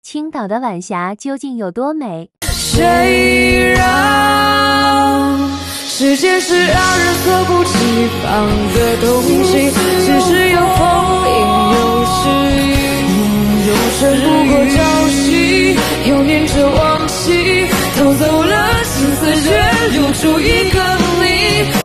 青岛的晚霞究竟有多美？ 谁让时间是让人猝不及防的东西，只是有风影有诗意，有时不过朝夕，又念着往昔，偷走了心思，却留住一个